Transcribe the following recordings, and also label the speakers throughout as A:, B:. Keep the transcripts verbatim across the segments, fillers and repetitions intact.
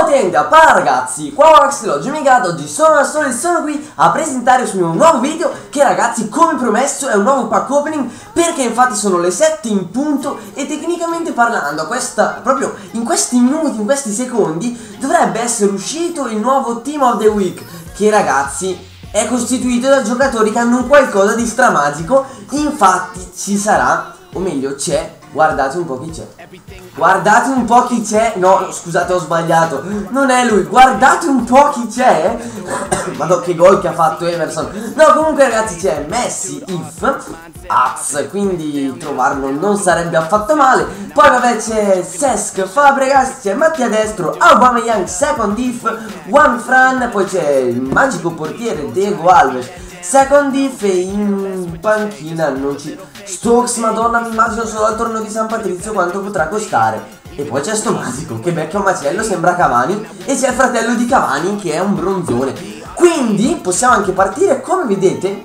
A: Tenda, parla ragazzi, qua Max Migat, oggi sono al sole, sono qui a presentare il mio nuovo video che ragazzi come promesso è un nuovo pack opening, perché infatti sono le sette in punto e tecnicamente parlando questa, proprio in questi minuti, in questi secondi dovrebbe essere uscito il nuovo Team of the Week, che ragazzi è costituito da giocatori che hanno un qualcosa di stramagico. Infatti ci sarà, o meglio c'è, guardate un po' chi c'è. Guardate un po' chi c'è. No, scusate, ho sbagliato. Non è lui. Guardate un po' chi c'è. Madò, che gol che ha fatto Emerson. No, comunque ragazzi c'è Messi, If, Az, quindi trovarlo non sarebbe affatto male. Poi vabbè c'è Cesc, Fabregas, c'è Mattia Destro, Aubameyang, Second If, Juan Fran. Poi c'è il magico portiere Diego Alves, Second If, e in panchina non ci... Stokes, madonna, mi immagino solo al torneo di San Patrizio quanto potrà costare. E poi c'è sto magico che becca un macello, sembra Cavani. E c'è il fratello di Cavani che è un bronzone. Quindi possiamo anche partire. Come vedete,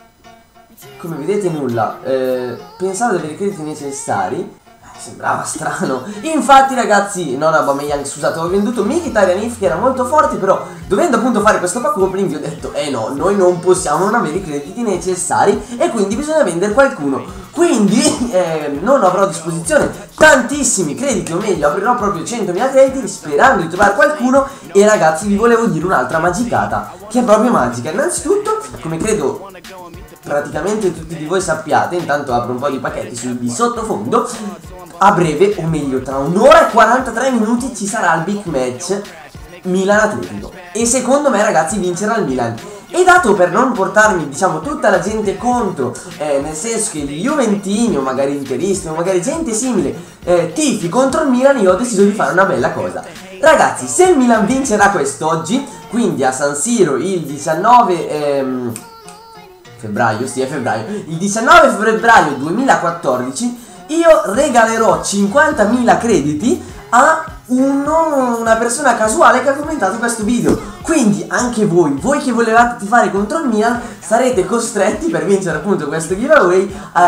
A: come vedete nulla. eh, Pensavo di avere i crediti necessari. Sembrava strano. Infatti ragazzi, non Aubameyang, scusate, ho venduto Mkhitaryan If che era molto forte, però dovendo appunto fare questo pack opening vi ho detto eh no, noi non possiamo non avere i crediti necessari e quindi bisogna vendere qualcuno. Quindi eh, non avrò a disposizione tantissimi crediti, o meglio aprirò proprio centomila crediti sperando di trovare qualcuno. E ragazzi vi volevo dire un'altra magicata che è proprio magica. Innanzitutto, come credo praticamente tutti di voi sappiate, intanto apro un po' di pacchetti sul di sottofondo. A breve, o meglio tra un'ora e quarantatré minuti ci sarà il big match Milan-Atletico e secondo me ragazzi vincerà il Milan. E dato per non portarmi diciamo tutta la gente contro, eh, nel senso che gli Juventini o magari Interisti o magari gente simile eh, tifi contro il Milan, io ho deciso di fare una bella cosa. Ragazzi, se il Milan vincerà quest'oggi, quindi a San Siro il diciannove ehm, febbraio, sì è febbraio, il diciannove febbraio duemilaquattordici, io regalerò cinquantamila crediti a uno, una persona casuale che ha commentato questo video. Quindi anche voi, voi che volevate tifare contro il Milan, sarete costretti per vincere appunto questo giveaway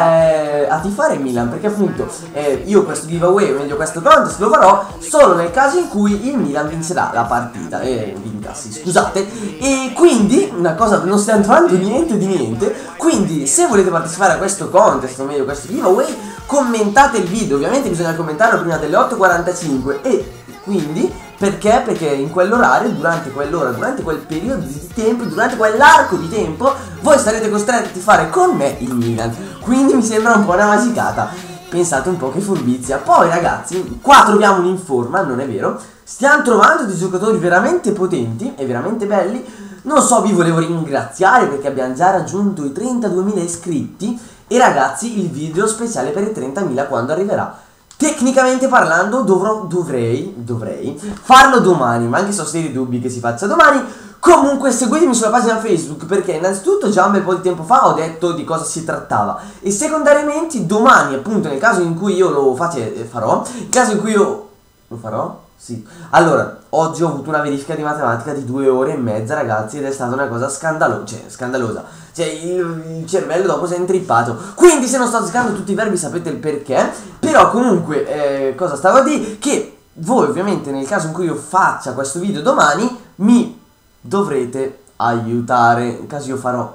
A: eh, a tifare il Milan, perché appunto eh, io questo giveaway, o meglio questo contest lo farò solo nel caso in cui il Milan vincerà la partita, e eh, vinca, sì, scusate. E quindi una cosa, non stiamo trovando niente di niente. Quindi se volete partecipare a questo contest, o meglio questo giveaway, commentate il video. Ovviamente bisogna commentarlo prima delle otto e quarantacinque. E quindi perché? Perché in quell'orario, durante quell'ora, durante quel periodo di tempo, durante quell'arco di tempo, voi sarete costretti a fare con me il Milan. Quindi mi sembra un po' una magicata. Pensate un po' che furbizia. Poi ragazzi, qua troviamo un'informa, non è vero? Stiamo trovando dei giocatori veramente potenti e veramente belli. Non so, vi volevo ringraziare perché abbiamo già raggiunto i trentaduemila iscritti. E ragazzi, il video speciale per i trentamila quando arriverà. Tecnicamente parlando dovrò, dovrei, dovrei farlo domani, ma anche se ho seri dubbi che si faccia domani. Comunque seguitemi sulla pagina Facebook, perché innanzitutto già un bel po' di tempo fa ho detto di cosa si trattava. E secondariamente domani, appunto nel caso in cui io lo face, farò, nel caso in cui io lo farò, sì. Allora, oggi ho avuto una verifica di matematica di due ore e mezza ragazzi, ed è stata una cosa scandalosa, cioè scandalosa. Cioè il, il cervello dopo si è intrippato. Quindi se non sto azzeccando tutti i verbi sapete il perché. Però comunque eh, cosa stavo a dire? Che voi ovviamente nel caso in cui io faccia questo video domani mi dovrete aiutare, in caso io farò,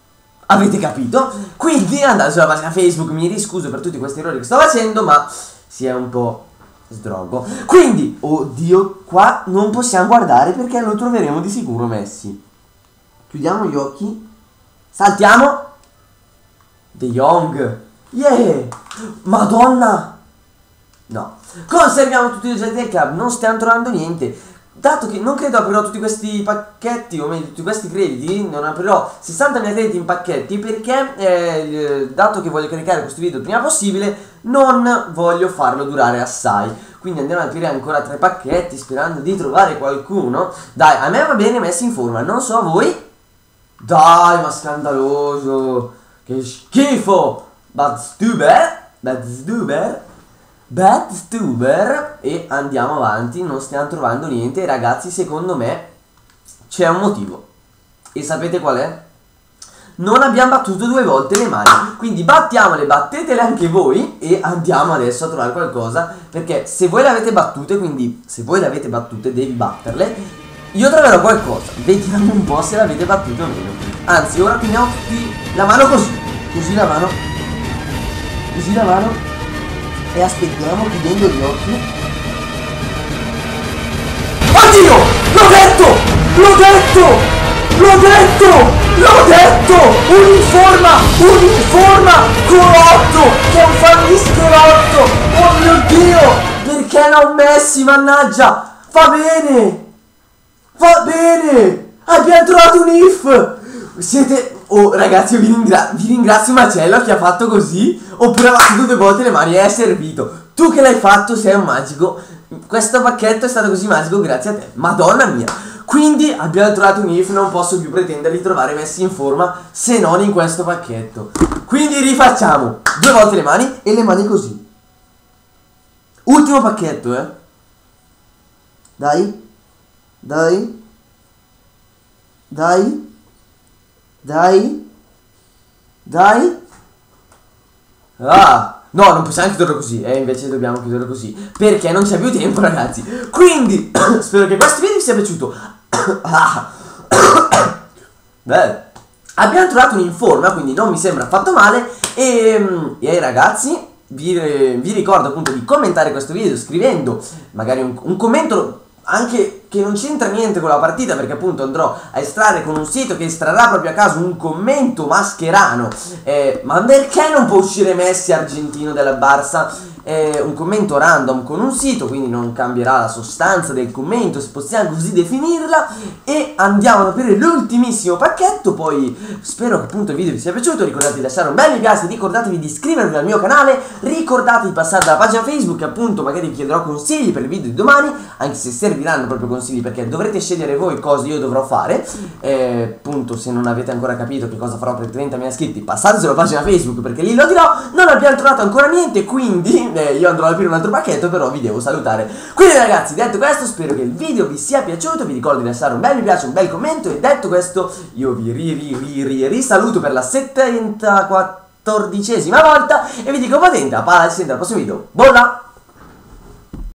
A: avete capito? Quindi andate sulla pagina Facebook, mi riscuso per tutti questi errori che sto facendo, ma si è un po' sdrogo. Quindi, oddio, qua non possiamo guardare perché lo troveremo di sicuro Messi. Chiudiamo gli occhi. Saltiamo. De Jong. Yeah. Madonna. No. Conserviamo tutti gli oggetti del club. Non stiamo trovando niente. Dato che non credo aprirò tutti questi pacchetti, o meglio tutti questi crediti, non aprirò sessantamila crediti in pacchetti perché eh, dato che voglio caricare questo video il prima possibile, non voglio farlo durare assai. Quindi andiamo ad aprire ancora tre pacchetti sperando di trovare qualcuno. Dai, a me va bene Messi in forma, non so a voi. Dai, ma scandaloso. Che schifo. Bad Stuber. Bad Stuber. Bad Stuber. E andiamo avanti. Non stiamo trovando niente. Ragazzi, secondo me c'è un motivo. E sapete qual è? non abbiamo battuto due volte le mani. Quindi battiamole, battetele anche voi. E andiamo adesso a trovare qualcosa, perché se voi le avete battute, quindi se voi le avete battute devi batterle, io troverò qualcosa. Vediamo un po' se l'avete battute o meno. Anzi, ora teniamo tutti la mano così. Così la mano. Così la mano. E aspettiamo chiudendo gli occhi. Oddio! L'ho detto! L'ho detto! L'ho detto! L'ho detto! Uniforma! Uniforma! Corotto! Che è un fannischerotto! Oh mio Dio! Perché l'ho messi, mannaggia! Va bene! Va bene! Abbiamo trovato un if! Siete... Oh ragazzi, io vi, ringra vi ringrazio Marcello che ha fatto così. Oppure ha battuto due volte le mani e è servito. Tu che l'hai fatto sei un magico. Questo pacchetto è stato così magico grazie a te. Madonna mia. Quindi abbiamo trovato un if. Non posso più pretendere di trovare messi in forma se non in questo pacchetto. Quindi rifacciamo due volte le mani e le mani così. Ultimo pacchetto, eh. Dai. Dai. Dai. Dai. Dai. Ah. No, non possiamo chiuderlo così. E eh, invece dobbiamo chiuderlo così, perché non c'è più tempo, ragazzi. Quindi spero che questo video vi sia piaciuto. Beh, abbiamo trovato un'informa, quindi non mi sembra affatto male. E, e ragazzi, vi, vi ricordo appunto di commentare questo video scrivendo magari un, un commento anche che non c'entra niente con la partita, perché appunto andrò a estrarre con un sito che estrarrà proprio a caso un commento mascherano. eh, Ma perché non può uscire Messi argentino della Barça? Eh, un commento random con un sito, quindi non cambierà la sostanza del commento, se possiamo così definirla. E andiamo ad aprire l'ultimissimo pacchetto. Poi spero che appunto il video vi sia piaciuto. Ricordatevi di lasciare un bel mi piace, ricordatevi di iscrivervi al mio canale, ricordatevi di passare dalla pagina Facebook, appunto magari vi chiederò consigli per il video di domani, anche se serviranno proprio consigli, perché dovrete scegliere voi cosa io dovrò fare. eh, Appunto, se non avete ancora capito che cosa farò per trentamila iscritti, passate sulla pagina Facebook, perché lì lo dirò. Non abbiamo trovato ancora niente, quindi eh, io andrò ad aprire un altro pacchetto, però vi devo salutare. Quindi ragazzi, detto questo, spero che il video vi sia piaciuto. Vi ricordo di lasciare un bel mi piace, un bel commento. E detto questo, io vi ri ri ri ri risaluto per la settantaquattordicesima volta e vi dico potente a palla al prossimo video. Buona!